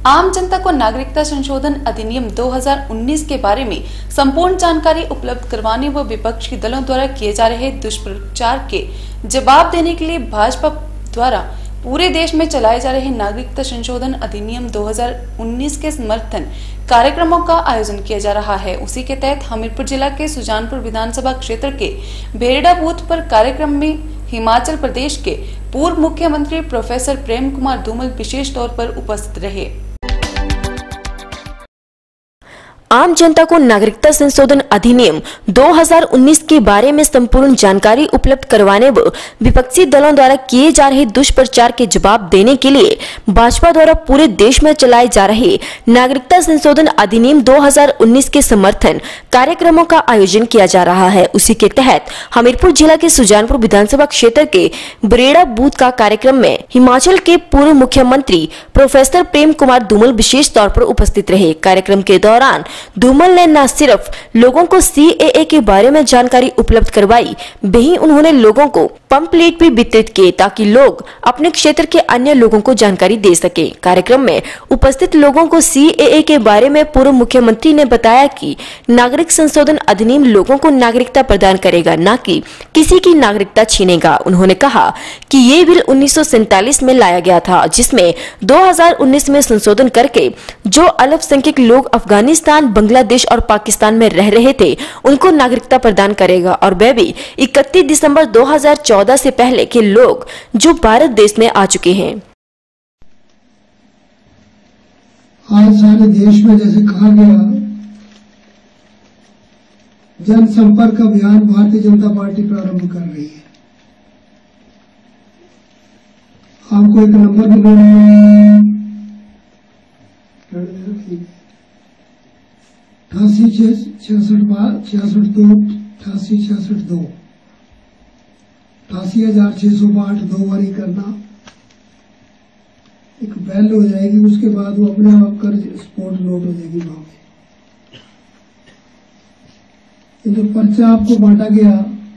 आम जनता को नागरिकता संशोधन अधिनियम 2019 के बारे में संपूर्ण जानकारी उपलब्ध करवाने व विपक्षी दलों द्वारा किए जा रहे दुष्प्रचार के जवाब देने के लिए भाजपा द्वारा पूरे देश में चलाए जा रहे नागरिकता संशोधन अधिनियम 2019 के समर्थन कार्यक्रमों का आयोजन किया जा रहा है। उसी के तहत हमीरपुर जिला के सुजानपुर विधानसभा क्षेत्र के भेड़िया बूथ पर कार्यक्रम में हिमाचल प्रदेश के पूर्व मुख्यमंत्री प्रोफेसर प्रेम कुमार धूमल विशेष तौर पर उपस्थित रहे। आम जनता को नागरिकता संशोधन अधिनियम 2019 के बारे में संपूर्ण जानकारी उपलब्ध करवाने व विपक्षी दलों द्वारा किए जा रहे दुष्प्रचार के जवाब देने के लिए भाजपा द्वारा पूरे देश में चलाए जा रहे नागरिकता संशोधन अधिनियम 2019 के समर्थन कार्यक्रमों का आयोजन किया जा रहा है। उसी के तहत हमीरपुर जिला के सुजानपुर विधानसभा क्षेत्र के भेड़िया बूथ का कार्यक्रम में हिमाचल के पूर्व मुख्यमंत्री प्रोफेसर प्रेम कुमार धूमल विशेष तौर पर उपस्थित रहे। कार्यक्रम के दौरान धूमल ने न सिर्फ लोगों को CAA के बारे में जानकारी उपलब्ध करवाई, वहीं उन्होंने लोगों को पंपलेट भी वितरित किए ताकि लोग अपने क्षेत्र के अन्य लोगों को जानकारी दे सके। कार्यक्रम में उपस्थित लोगों को CAA के बारे में पूर्व मुख्यमंत्री ने बताया कि नागरिक संशोधन अधिनियम लोगों को नागरिकता प्रदान करेगा, न कि किसी की नागरिकता छीनेगा। उन्होंने कहा कि ये बिल 1947 में लाया गया था, जिसमें 2019 में संशोधन करके जो अल्पसंख्यक लोग अफगानिस्तान, बांग्लादेश और पाकिस्तान में रह रहे थे उनको नागरिकता प्रदान करेगा, और वह भी 31 दिसंबर 2014 से पहले के लोग जो भारत देश में आ चुके हैं। आज सारे देश में जैसे कहा गया, जनसंपर्क अभियान भारतीय जनता पार्टी प्रारंभ कर रही है। आपको एक नंबर भी नोट 88,662 88,662 दो बारी करना, एक बेल हो जाएगी, उसके बाद वो अपने आप कर स्पॉट नोट हो जाएगी वहां पे। ये जो पर्चा आपको बांटा गया,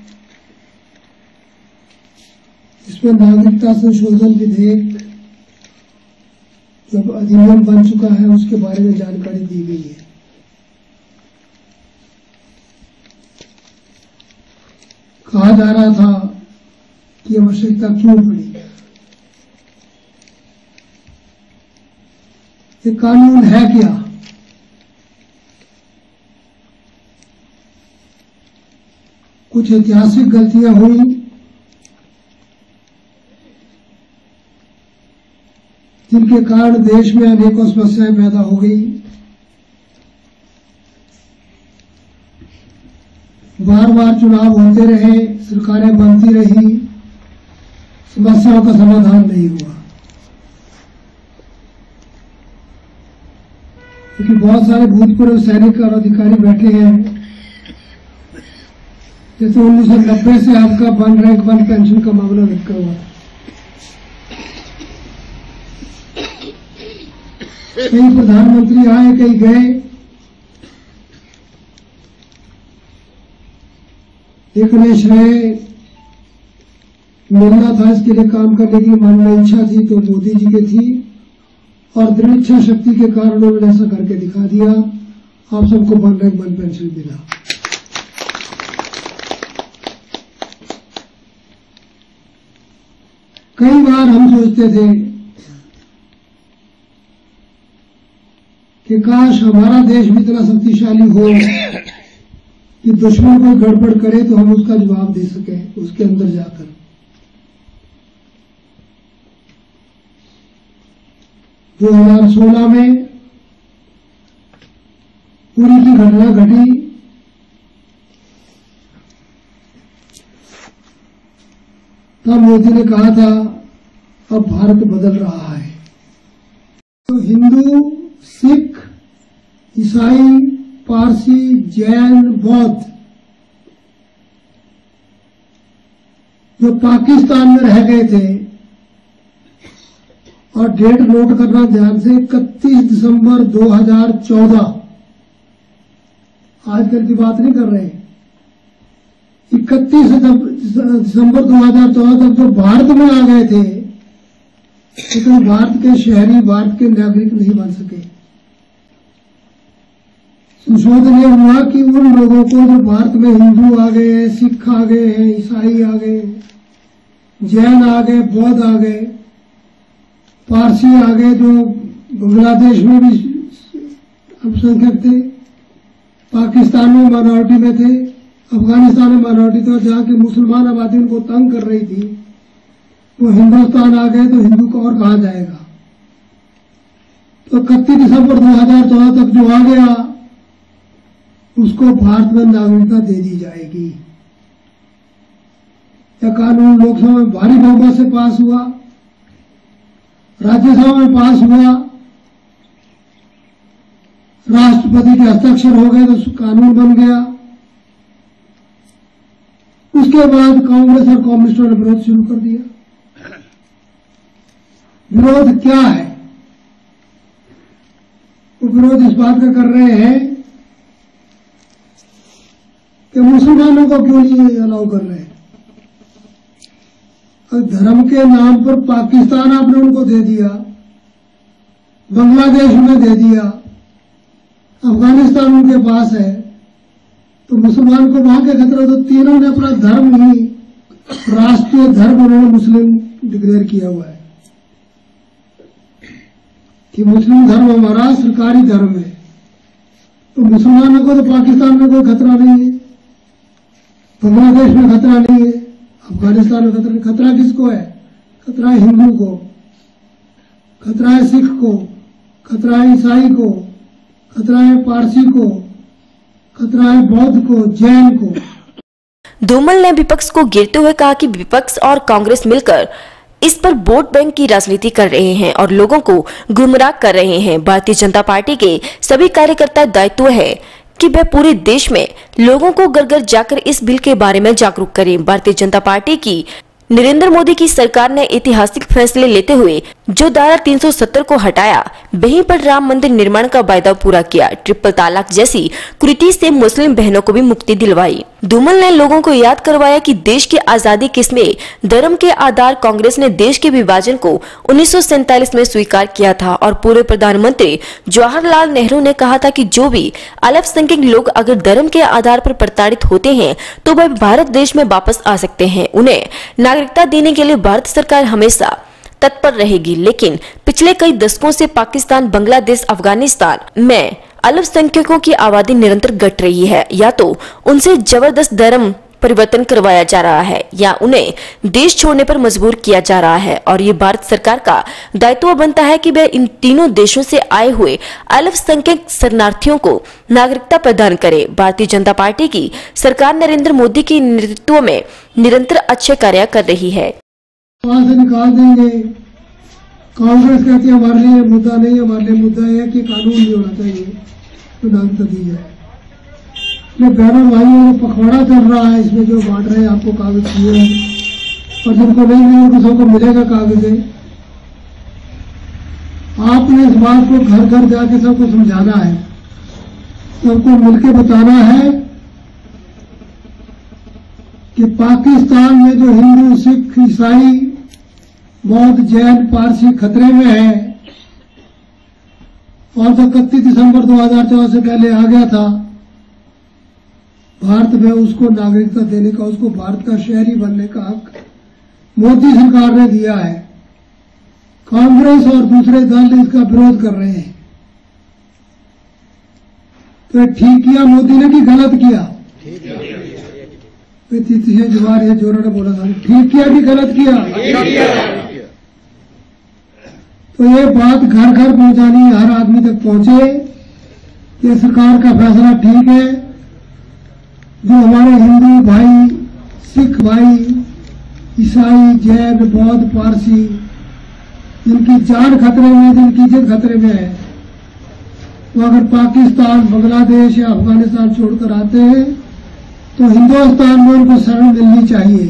इसमें नागरिकता संशोधन विधेयक जब अधिनियम बन चुका है उसके बारे में जानकारी दी गई है। कहा जा रहा था कि आवश्यकता क्यों पड़ी। ये कानून है क्या? कुछ ऐतिहासिक गलतियां हुई, जिनके कारण देश में अनेकों समस्याएं पैदा हो गई। बार बार चुनाव होते रहे, सरकारें बनती रही, समस्याओं का समाधान नहीं हुआ, क्योंकि बहुत सारे भूतपूर्व सैनिक और अधिकारी बैठे हैं। जैसे 1990 से आपका वन रैंक वन पेंशन का मामला लटका हुआ था। कई प्रधानमंत्री आए, कई गए, एक ने श्रेय मिलना था, इसके लिए काम करने की मन में इच्छा थी तो मोदी जी की थी, और दृढ़ इच्छा शक्ति के कारण उन्होंने ऐसा करके दिखा दिया। आप सबको वन रैंक वन पेंशन मिला। कई बार हम सोचते थे कि काश हमारा देश भी इतना शक्तिशाली हो कि दुश्मन कोई गड़बड़ करे तो हम उसका जवाब दे सकें उसके अंदर जाकर। जो 2016 में पूरी की घटना घटी, तब मोदी ने कहा था अब भारत बदल रहा है। तो हिंदू, सिख, ईसाई, पारसी, जैन, बौद्ध जो पाकिस्तान में रह गए थे, और डेट नोट करना ध्यान से, 31 दिसंबर 2014, आजकल की बात नहीं कर रहे, 31 दिसंबर 2014 तक जो भारत में आ गए थे लेकिन भारत के शहरी भारत के नागरिक नहीं बन सके। संशोधन यह हुआ कि उन लोगों को जो भारत में हिंदू आ गए हैं, सिख आ गए हैं, ईसाई आ गए, जैन आ गए, बौद्ध आ गए, पारसी आ गए, जो बांग्लादेश में भी अल्पसंख्यक थे, पाकिस्तान में माइनॉरिटी में थे, अफगानिस्तान में माइनॉरिटी थे, और जहाँ की मुसलमान आबादी उनको तंग कर रही थी, वो हिंदुस्तान आ गए, तो हिंदू को और कहा जाएगा। तो 31 दिसंबर 2014 तक जो आ गया उसको भारत में नागरिकता दे दी जाएगी। यह कानून लोकसभा में भारी बहुमत से पास हुआ, राज्यसभा में पास हुआ, राष्ट्रपति के हस्ताक्षर हो गए तो कानून बन गया। उसके बाद कांग्रेस और कम्युनिस्टों ने विरोध शुरू कर दिया। विरोध क्या है? वो विरोध इस बात का कर रहे हैं कि मुसलमानों को क्यों नहीं अलाउ कर रहे हैं। धर्म के नाम पर पाकिस्तान आपने उनको दे दिया, बांग्लादेश में दे दिया, अफगानिस्तान उनके पास है, तो मुसलमान को वहां के खतरा। तो तीनों ने अपना धर्म ही राष्ट्रीय धर्म उन्होंने मुस्लिम डिक्लेयर किया हुआ है कि मुस्लिम धर्म हमारा सरकारी धर्म है। तो मुसलमानों को तो पाकिस्तान में कोई खतरा नहीं है, बांग्लादेश में खतरा नहीं है, अफगानिस्तान में खतरा नहीं। खतरा किसको है? खतरा है हिंदू को, खतरा है सिख को, खतरा है ईसाई को, खतरा है पारसी को, खतरा है बौद्ध को, जैन को। धूमल ने विपक्ष को घेरते हुए कहा कि विपक्ष और कांग्रेस मिलकर इस पर वोट बैंक की राजनीति कर रहे हैं और लोगों को गुमराह कर रहे हैं। भारतीय जनता पार्टी के सभी कार्यकर्ता दायित्व है कि वे पूरे देश में लोगों को घर घर जाकर इस बिल के बारे में जागरूक करें। भारतीय जनता पार्टी की नरेंद्र मोदी की सरकार ने ऐतिहासिक फैसले लेते हुए जो धारा 370 को हटाया, वहीं पर राम मंदिर निर्माण का वायदा पूरा किया, ट्रिपल तलाक जैसी कुरीति से मुस्लिम बहनों को भी मुक्ति दिलवाई। धूमल ने लोगों को याद करवाया कि देश की आजादी किसमें धर्म के आधार कांग्रेस ने देश के विभाजन को 1947 में स्वीकार किया था और पूर्व प्रधानमंत्री जवाहरलाल नेहरू ने कहा था कि जो भी अल्पसंख्यक लोग अगर धर्म के आधार पर प्रताड़ित होते हैं तो वह भारत देश में वापस आ सकते हैं। उन्हें नागरिकता देने के लिए भारत सरकार हमेशा तत्पर रहेगी, लेकिन पिछले कई दशकों से पाकिस्तान, बांग्लादेश, अफगानिस्तान में अल्पसंख्यकों की आबादी निरंतर घट रही है। या तो उनसे जबरदस्त धर्म परिवर्तन करवाया जा रहा है या उन्हें देश छोड़ने पर मजबूर किया जा रहा है और ये भारत सरकार का दायित्व बनता है कि वह इन तीनों देशों से आए हुए अल्पसंख्यक शरणार्थियों को नागरिकता प्रदान करे। भारतीय जनता पार्टी की सरकार नरेंद्र मोदी के नेतृत्व में निरंतर अच्छे कार्य कर रही है। वहां से निकाल देंगे। कांग्रेस कहती है हमारे लिए मुद्दा नहीं, हमारे लिए मुद्दा है कि कानून नहीं होना चाहिए तो नागरिकता दी जाए। बहनों भाइयों को पखवाड़ा चल रहा है, इसमें जो बांट रहे हैं आपको कागज चाहिए और जिनको नहीं मिले उनको सबको मिलेगा कागज। आपने इस बात को घर घर जाके सबको समझाना है, सबको मिलकर बताना है कि पाकिस्तान में जो हिंदू, सिख, ईसाई, बौद्ध, जैन, पारसी खतरे में है और जो 31 दिसंबर 2014 से पहले आ गया था भारत में, उसको नागरिकता देने का, उसको भारत का शहरी बनने का हक मोदी सरकार ने दिया है। कांग्रेस और दूसरे दल इसका विरोध कर रहे हैं। तो ठीक किया मोदी ने कि गलत किया? तीसरे जवार ये जोरों ने बोला था, ठीक किया कि गलत किया? तो ये बात घर घर पहुंचानी, हर आदमी तक पहुंचे। ये सरकार का फैसला ठीक है। जो हमारे हिंदू भाई, सिख भाई, ईसाई, जैन, बौद्ध, पारसी, जिनकी जान खतरे में, जिनकी इज्जत खतरे में है, वो अगर पाकिस्तान, बांग्लादेश या अफगानिस्तान छोड़कर आते हैं तो हिंदुस्तान में उनको शरण मिलनी चाहिए।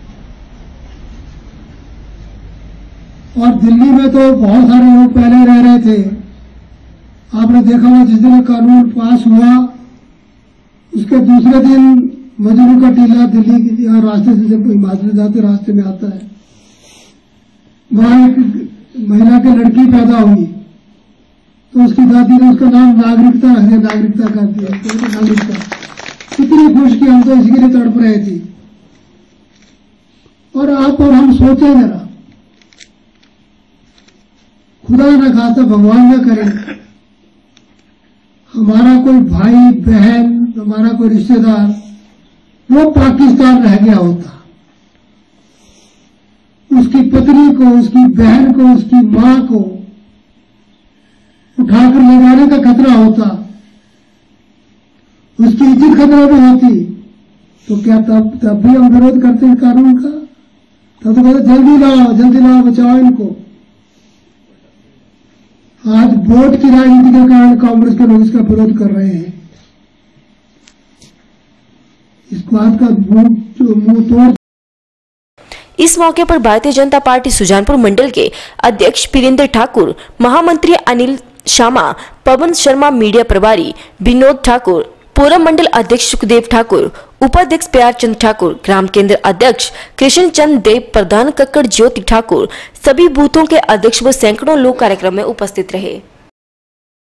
और दिल्ली में तो बहुत सारे लोग पहले रह रहे थे। आपने देखा होगा जिस दिन कानून पास हुआ उसके दूसरे दिन मजनू का टीला दिल्ली के रास्ते से जब हिमाचल जाते रास्ते में आता है, वहां एक महिला की लड़की पैदा हुई तो उसकी दादी ने उसका नाम नागरिकता रख दिया, नागरिकता कर दिया, तो नागरिकता। कितनी खुश की हम तो इसके लिए तड़प रहे थे। और आप और हम सोचे जरा, खुदा न खास्ता भगवान न करे हमारा कोई भाई बहन, हमारा कोई रिश्तेदार वो पाकिस्तान रह गया होता, उसकी पत्नी को, उसकी बहन को, उसकी मां को उठाकर ले जाने का खतरा होता, उसकी इज्जत खतरा में होती, तो क्या तब भी हम विरोध करते हैं कानून का? तब तो कहते जल्दी लाओ, बचाओ इनको। आज वोट की राजनीति के कारण कांग्रेस के लोग इसका विरोध कर रहे हैं। इस बात का मुंह तोड़। इस मौके पर भारतीय जनता पार्टी सुजानपुर मंडल के अध्यक्ष वीरेंद्र ठाकुर, महामंत्री अनिल शामा, पवन शर्मा, मीडिया प्रभारी विनोद ठाकुर, पूर्व मंडल अध्यक्ष सुखदेव ठाकुर, उपाध्यक्ष प्यार चंद ठाकुर, ग्राम केंद्र अध्यक्ष कृष्ण चंद देव, प्रधान कक्कड़ ज्योति ठाकुर, सभी बूथों के अध्यक्ष व सैकड़ों लोग कार्यक्रम में उपस्थित रहे।